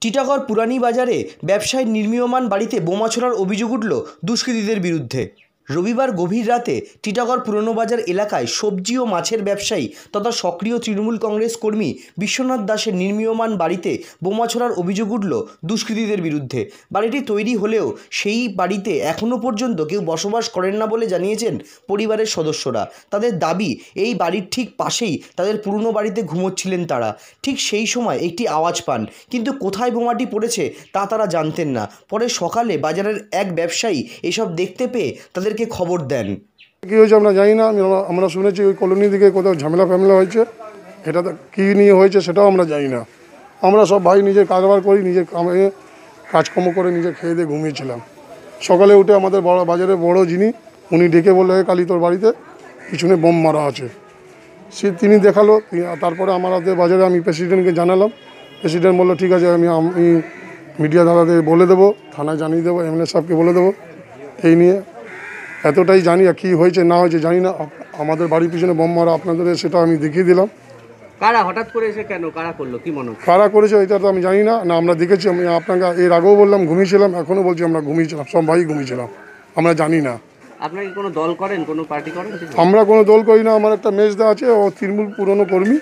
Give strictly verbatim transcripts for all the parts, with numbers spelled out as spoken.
টিটাগড় পুরানি বাজারে ব্যবসায়ীর নির্মীয়মান বাড়িতে বোমা ছোড়ার অভিযোগ উঠল দুষ্কৃতীদের বিরুদ্ধে। রবিবার গভীর রাতে টিটাগড় পুরনো বাজার এলাকায় সবজি ও মাছের ব্যবসায়ী তথা সক্রিয় তৃণমূল কংগ্রেস কর্মী বিশ্বনাথ দাসের নির্মীয়মান বাড়িতে বোমা ছোড়ার অভিযোগ উঠল দুষ্কৃতীদের বিরুদ্ধে। বাড়িটি তৈরি হলেও সেই বাড়িতে এখনও পর্যন্ত কেউ বসবাস করেন না বলে জানিয়েছেন পরিবারের সদস্যরা। তাদের দাবি, এই বাড়ির ঠিক পাশেই তাদের পুরনো বাড়িতে ঘুমোচ্ছিলেন তারা। ঠিক সেই সময় একটি আওয়াজ পান, কিন্তু কোথায় বোমাটি পড়েছে তা তারা জানতেন না। পরে সকালে বাজারের এক ব্যবসায়ী এসব দেখতে পেয়ে তাদেরকে খবর দেন। কী হয়েছে আমরা জানি না, আমরা শুনেছি ওই কলোনি দিকে কোথাও ঝামেলা ফ্যামেলা হয়েছে, এটা কী নিয়ে হয়েছে সেটাও আমরা জানি না। আমরা সব ভাই নিজের কারবার করি, নিজের কামে কাজকর্ম করে নিজে খেয়ে দিয়ে ঘুমিয়েছিলাম। সকালে উঠে আমাদের বড় বাজারে বড় যিনি, উনি ডেকে বললে, কালী তোর বাড়িতে পিছনে বোম মারা আছে। সে তিনি দেখালো, তারপরে আমাদের বাজারে আমি প্রেসিডেন্টকে জানালাম। প্রেসিডেন্ট বললো ঠিক আছে, আমি আমি মিডিয়া দাদাদের বলে দেবো, থানায় জানিয়ে দেবো, এমএলএ সাহেবকে বলে দেবো। এই নিয়ে এতটাই জানি, আর কী হয়েছে না হয়েছে জানি না। আমাদের বাড়ির পিছনে বোম মারা আপনাদের সেটা আমি দেখিয়ে দিলাম। কারা হঠাৎ করে এসে কেন কারা করলো, কি মনে হচ্ছে? কারা করেছে এটা তো আমি জানি না, না আমরা দেখেছি। আমি আপনাকে এর আগেও বললাম ঘুমিয়েছিলাম, এখনও বলছি আমরা ঘুমিয়েছিলাম, সব ভাই ঘুমিয়েছিলাম, আমরা জানি না। আপনারা কি কোনো দল করেন, কোনো পার্টি করেন? আমরা কোনো দল করি না। আমার একটা মেজদা আছে, ও তৃণমূল পুরনো কর্মী।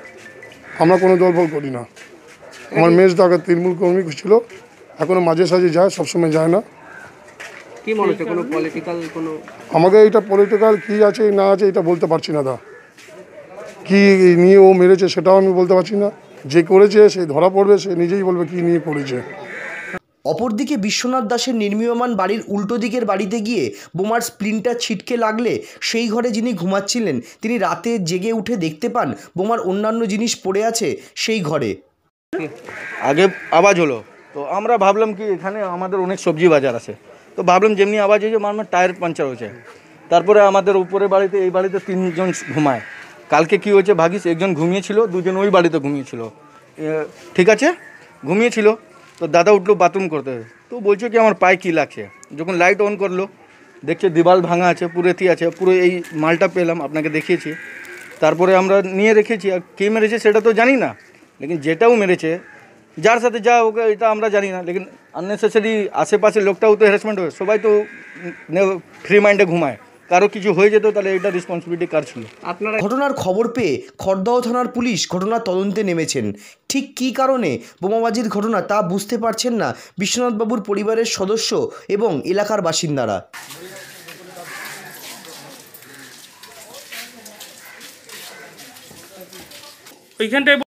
আমরা কোনো দল ফল করি না। আমার মেজদা আগে তৃণমূল কর্মী ছিল, এখনও মাঝে সাঝে যায়, সবসময় যায় না। কি মনে হচ্ছে, কোনো পলিটিক্যাল কোনো? আমাকে এটা পলিটিক্যাল কী আছে না আছে এটা বলতে পারছি না দা। কী নিয়ে ও মেরেছে সেটাও আমি বলতে পারছি না। যে করেছে সে ধরা পড়বে, সে নিজেই বলবে কী নিয়ে করেছে। অপরদিকে বিশ্বনাথ দাসের নির্মীয়মান বাড়ির উল্টো দিকের বাড়িতে গিয়ে বোমার স্প্লিন্টার ছিটকে লাগলে সেই ঘরে যিনি ঘুমাচ্ছিলেন তিনি রাতে জেগে উঠে দেখতে পান বোমার অন্যান্য জিনিস পড়ে আছে সেই ঘরে। আগে আওয়াজ হলো তো আমরা ভাবলাম কি এখানে আমাদের অনেক সবজি বাজার আছে, তো ভাবলাম যেমনি আওয়াজ হয়েছে মানে টায়ার পাঞ্চার হয়েছে। তারপরে আমাদের উপরে বাড়িতে এই বাড়িতে তিনজন ঘুমায়। কালকে কি হয়েছে ভাগিস, একজন ঘুমিয়েছিল, দুজন ওই বাড়িতে ঘুমিয়েছিল, ঠিক আছে ঘুমিয়েছিল। তো দাদা উঠলো বাথরুম করতে, তো বলছে কি আমার পায়ে কী লাগছে। যখন লাইট অন করলো দেখছে দেওয়াল ভাঙা আছে, পুরো এটি আছে, পুরো এই মালটা পেলাম, আপনাকে দেখিয়েছি। তারপরে আমরা নিয়ে রেখেছি। আর কে মেরেছে সেটা তো জানি না, লেকিন যেটাও মেরেছে যার সাথে যা ওকে এটা আমরা জানি না, লেকিন আননেসেসারি আশেপাশের লোকটাও তো হ্যারাসমেন্ট হয়। সবাই তো ফ্রি মাইন্ডে ঘুমায়, কারো কিছু হয়ে যেত তাহলে এটা রেসপন্সিবিলিটি কার ছিল? আপনারা ঘটনার খবর পেয়ে খড়দহ থানার পুলিশ ঘটনার তদন্তে নেমেছেন। ঠিক কী কারণে বোমাবাজির ঘটনা তা বুঝতে পারছেন না বিশ্বনাথবাবুর পরিবারের সদস্য এবং এলাকার বাসিন্দারা। ওইখানটায়